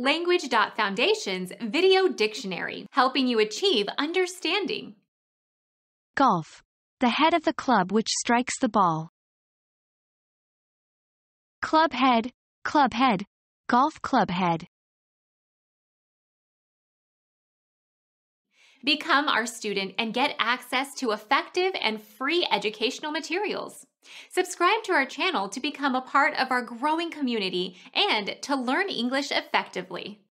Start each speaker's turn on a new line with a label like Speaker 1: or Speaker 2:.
Speaker 1: Language.Foundation's Video Dictionary, helping you achieve understanding.
Speaker 2: Golf. The head of the club which strikes the ball. Club head, golf club head.
Speaker 1: Become our student and get access to effective and free educational materials. Subscribe to our channel to become a part of our growing community and to learn English effectively.